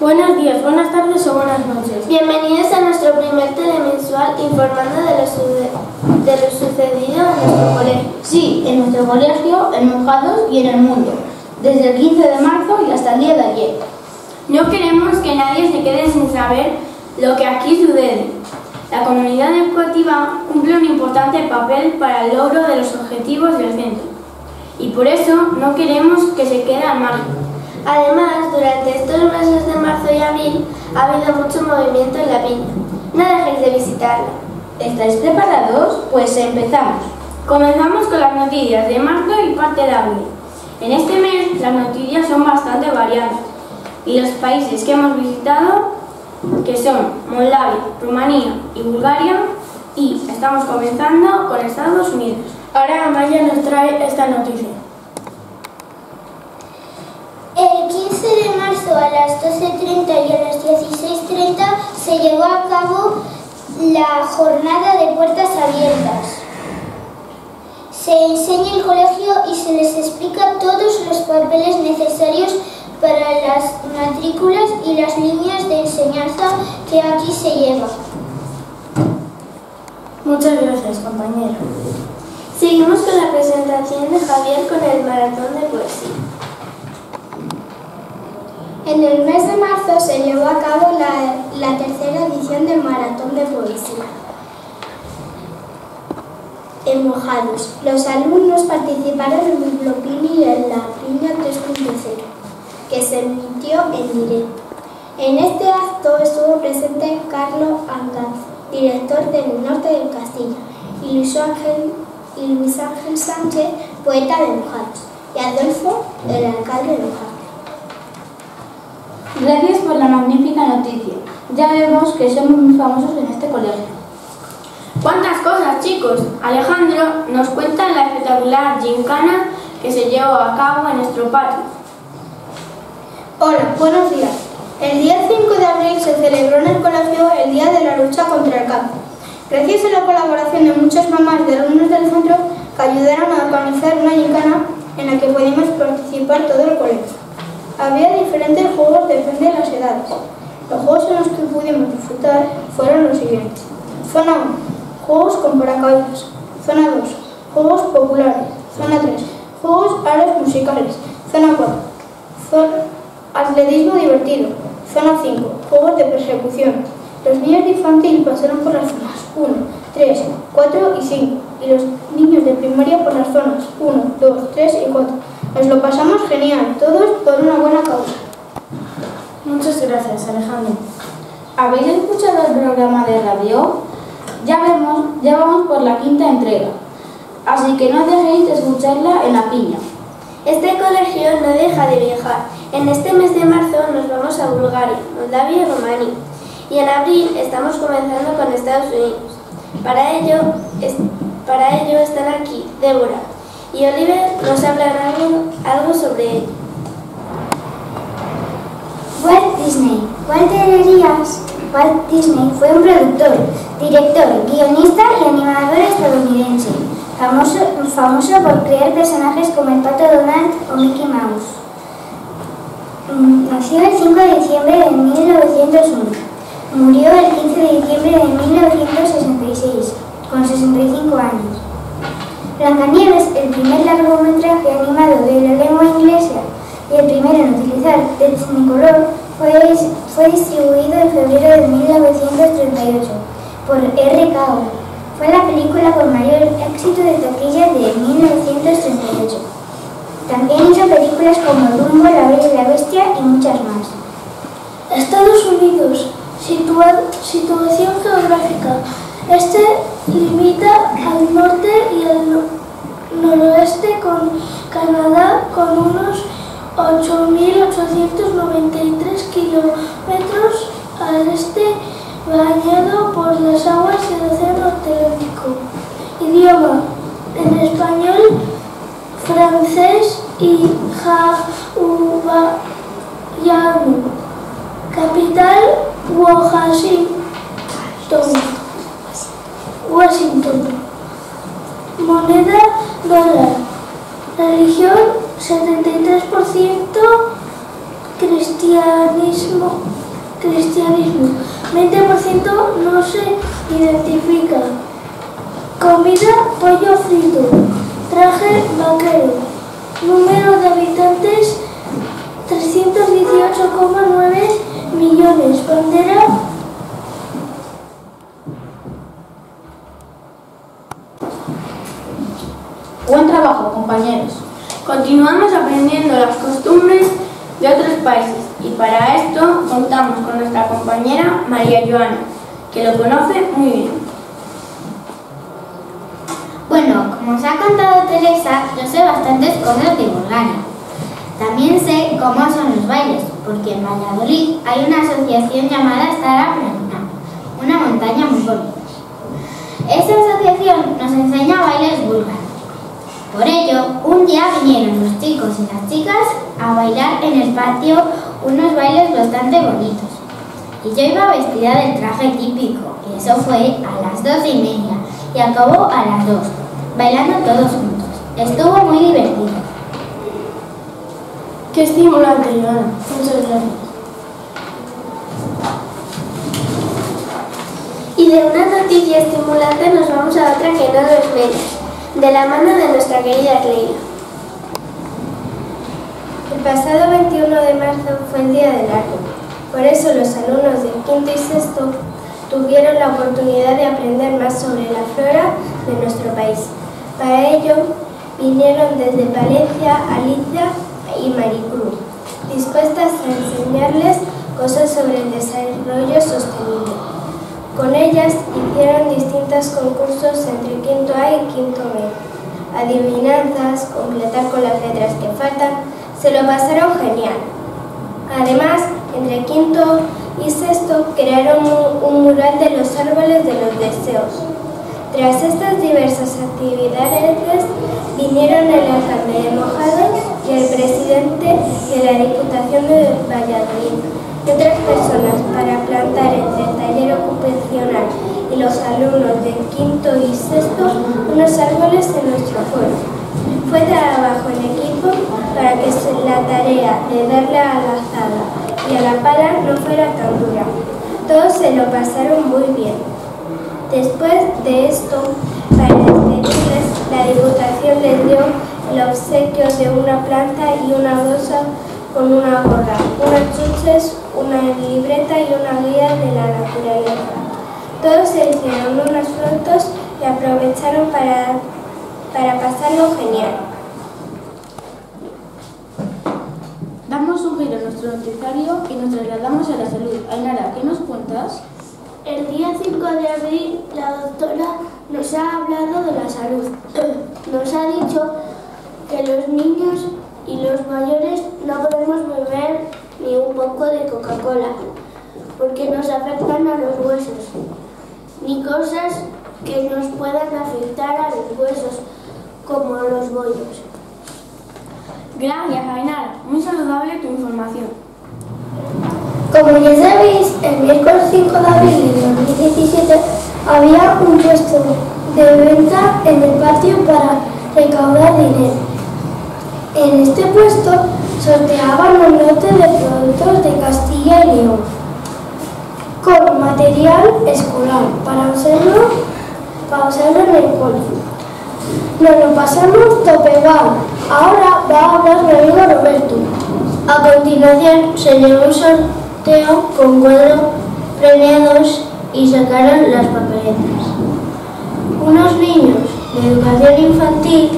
Buenos días, buenas tardes o buenas noches. Bienvenidos a nuestro primer telemensual informando de lo sucedido en nuestro colegio. Sí, en nuestro colegio, en Monjados y en el mundo, desde el 15 de marzo y hasta el día de ayer. No queremos que nadie se quede sin saber lo que aquí sucede. La comunidad educativa cumple un importante papel para el logro de los objetivos del centro y por eso no queremos que se quede al margen. Además, durante estos meses de marzo y abril ha habido mucho movimiento en la piña. No dejéis de visitarla. ¿Estáis preparados? Pues empezamos. Comenzamos con las noticias de marzo y parte de abril. En este mes las noticias son bastante variadas y los países que hemos visitado, que son Moldavia, Rumanía y Bulgaria, y estamos comenzando con Estados Unidos. Ahora Amaya nos trae esta noticia. El 15 de marzo a las 12:30 y a las 16:30 se llevó a cabo la jornada de puertas abiertas. Se enseña el colegio y se les explica todos los papeles necesarios para las matrículas y las líneas de enseñanza que aquí se llevan. Muchas gracias, compañero. Seguimos con la presentación de Javier con el maratón de poesía. En el mes de marzo se llevó a cabo la tercera edición del Maratón de Poesía en Monjados. Los alumnos participaron en Bibliopini y en la Piña 3.0, que se emitió en directo. En este acto estuvo presente Carlos Arganz, director del Norte del Castilla, y Luis Ángel Sánchez, poeta de Monjados, y Adolfo, el alcalde de Monjados. Gracias por la magnífica noticia. Ya vemos que somos muy famosos en este colegio. ¿Cuántas cosas, chicos? Alejandro nos cuenta la espectacular gincana que se llevó a cabo en nuestro patio. Hola, buenos días. El día 5 de abril se celebró en el colegio el Día de la Lucha contra el Cáncer. Gracias a la colaboración de muchas mamás de alumnos del centro que ayudaron a organizar una gincana en la que pudimos participar todo el colegio. Había diferentes juegos, depende de las edades. Los juegos en los que pudimos disfrutar fueron los siguientes. Zona 1, juegos con paracaídas. Zona 2, juegos populares. Zona 3, juegos aros musicales. Zona 4, atletismo divertido. Zona 5, juegos de persecución. Los niños de infantil pasaron por las zonas 1, 3, 4 y 5 y los niños de primaria por las zonas 1, 2, 3 y 4. Nos lo pasamos genial, todos por una buena causa. Muchas gracias, Alejandro. ¿Habéis escuchado el programa de radio? Ya vamos por la 5ª entrega, así que no dejéis de escucharla en la piña. Este colegio no deja de viajar. En este mes de marzo nos vamos a Bulgaria, Moldavia y Rumanía. Y en abril estamos comenzando con Estados Unidos. Para ello están aquí Débora y Oliver nos hablarán algo sobre ello. Walt Disney. Walter Elias Walt Disney fue un productor, director, guionista y animador estadounidense, famoso por crear personajes como el Pato Donald o Mickey Mouse. Nació el 5 de diciembre de 1901. Murió el 15 de diciembre de 1966, con 65 años. Blancanieves, el primer largometraje animado de la lengua inglesa y el primero en utilizar Technicolor, fue distribuido en febrero de 1938 por R.K.O. Fue la película con mayor éxito de taquilla de 1938. También hizo películas como Dumbo, La Bella y la Bestia y muchas más. Estados Unidos. Situación geográfica. Este limita al norte y al noroeste con Canadá con unos 8.893 kilómetros, al este bañado por las aguas del Océano Atlántico. Idioma: en español, francés y hawaiano. Capital: Washington. Moneda: dólar. Religión: 73% cristiana. cristianismo. 20% no se identifica. Comida, pollo frito. Traje vaquero. Número de habitantes, 318,9 millones. Bandera, Buen trabajo, compañeros. Continuamos aprendiendo las costumbres de otros países y para esto contamos con nuestra compañera María Joana, que lo conoce muy bien. Bueno, como os ha contado Teresa, yo sé bastantes cosas de Bulgaria. También sé cómo son los bailes, porque en Valladolid hay una asociación llamada Stara Planina, una montaña muy bonita. Esa asociación nos enseña bailes búlgaros. Por ello, un día vinieron los chicos y las chicas a bailar en el patio unos bailes bastante bonitos. Y yo iba vestida del traje típico, y eso fue a las 2:30 y acabó a las 2, bailando todos juntos. Estuvo muy divertido. Qué estimulante, Joana. Muchas gracias. Y de una noticia estimulante nos vamos a otra que no nos menos, de la mano de nuestra querida Leila. El pasado 21 de marzo fue el Día del Árbol. Por eso los alumnos del quinto y sexto tuvieron la oportunidad de aprender más sobre la flora de nuestro país. Para ello vinieron desde Valencia, Alicia y Maricruz, dispuestas a enseñarles cosas sobre el desarrollo sostenible. Con ellas hicieron distintos concursos entre quinto A y quinto B. Adivinanzas, completar con las letras que faltan, se lo pasaron genial. Además, entre quinto y sexto crearon un mural de los árboles de los deseos. Tras estas diversas actividades, vinieron el alcalde de Mojado y el presidente de la Diputación de Valladolid y otras personas para plantar entre el taller ocupacional y los alumnos del quinto y sexto unos árboles en nuestro pueblo. Fue trabajo en equipo para que la tarea de darle a la azada y a la pala no fuera tan dura. Todos se lo pasaron muy bien. Después de esto, para despedirles, la Diputación les dio el obsequio de una planta y una bolsa con una gorra, unas chuches, una libreta y una guía de la naturaleza. Todos se hicieron unas fotos y aprovecharon para pasarlo genial. Damos un giro en nuestro noticiario y nos trasladamos a la salud. Ainara, ¿qué nos cuentas? el día 5 de abril la doctora nos ha hablado de la salud. Nos ha dicho que los niños y los mayores no podemos beber ni un poco de Coca-Cola porque nos afectan a los huesos, ni cosas que nos puedan afectar a los huesos, como los bollos. Gracias, Ainara. Muy saludable tu información. Como ya sabéis, el miércoles 5 de abril de 2017 había un puesto de venta en el patio para recaudar dinero. En este puesto sorteaban un lote de productos de Castilla y León con material escolar para usarlo en el colegio. Nos lo pasamos topegado. Ahora va a hablar mi amigo Roberto. A continuación se llevó un sorteo con 4 premiados y sacaron las papeletas. Unos niños de educación infantil,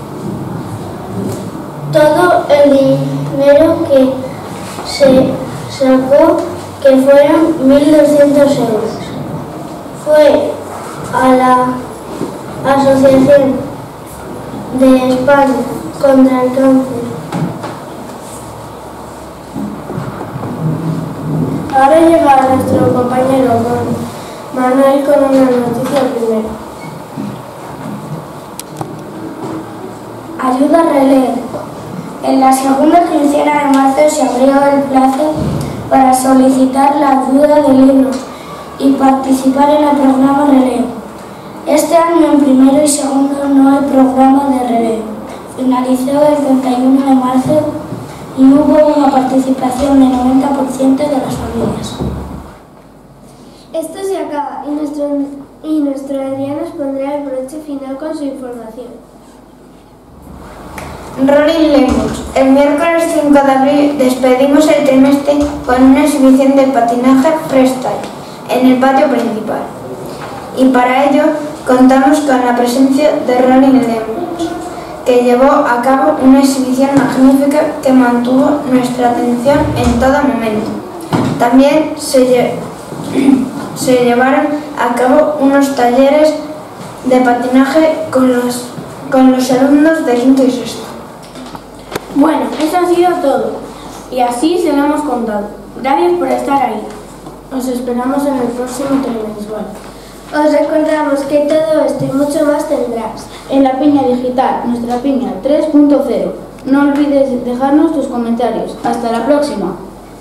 todo el dinero que se sacó, que fueron 1.200 euros, fue a la Asociación de España contra el Cáncer. Ahora llega nuestro compañero Manuel con una noticia primero. Ayuda a releer. En la segunda quincena de marzo se abrió el plazo para solicitar la ayuda del libro y participar en el programa Releo. Este año en primero y segundo no hay programa de relevo. Finalizó el 31 de marzo y hubo una participación del 90% de las familias. Esto se acaba y nuestro Adrián nos pondrá el broche final con su información. Rolling Lemons. El miércoles 5 de abril despedimos el trimestre con una exhibición de patinaje freestyle en el patio principal. Y para ello contamos con la presencia de Rolling Lemons, que llevó a cabo una exhibición magnífica que mantuvo nuestra atención en todo momento. También se llevaron a cabo unos talleres de patinaje con los alumnos de quinto y sexto. Bueno, eso ha sido todo. Y así se lo hemos contado. Gracias por estar ahí. Os esperamos en el próximo telemensual. Os recordamos que todo esto y mucho más tendrás En la Piña Digital, nuestra Piña 3.0. No olvides dejarnos tus comentarios. Hasta la próxima.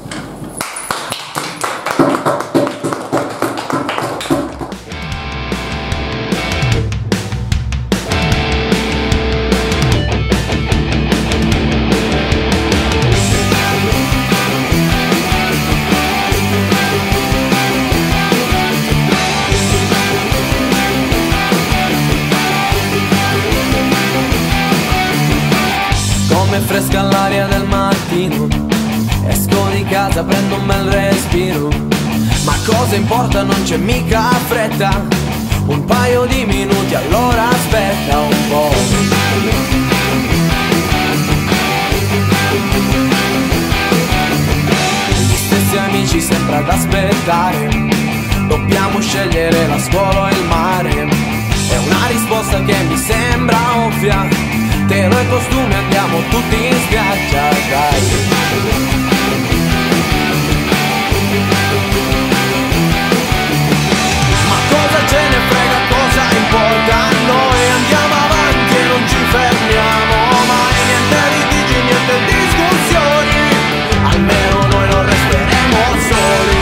Come fresca l'aria del mattino, esco di casa, prendo un bel respiro. Ma cosa importa, non c'è mica fretta, un paio di minuti, allora aspetta un po'. Gli stessi amici sempre ad aspettare, dobbiamo scegliere la scuola o il mare. È una risposta che mi sembra ovvia, telo e costumi, andiamo tutti in spiaggia, dai. Ma cosa ce ne frega, cosa importa a noi? Andiamo avanti e non ci fermiamo mai. Niente litigi, niente discussioni, almeno noi non resteremo soli.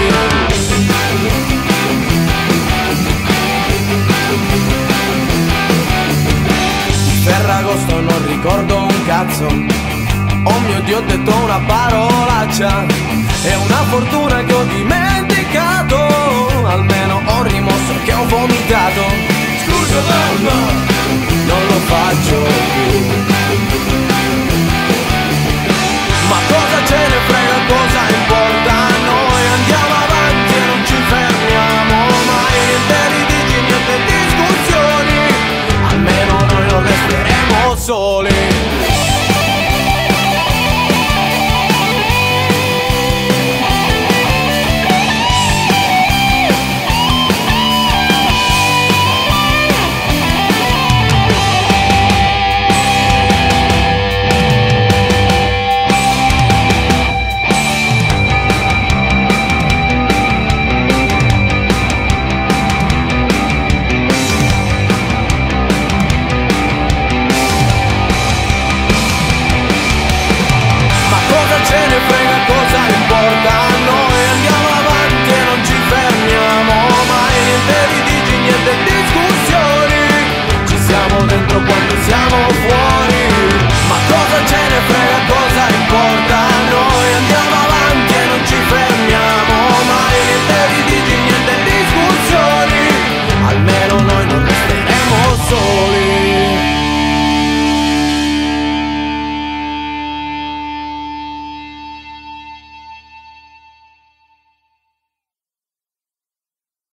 Ferragosto non ricordo un cazzo, oh mio Dio ho detto una parolaccia, è una fortuna che ho dimenticato, almeno ho rimosso che ho vomitato. Scusa mamma, non lo faccio più.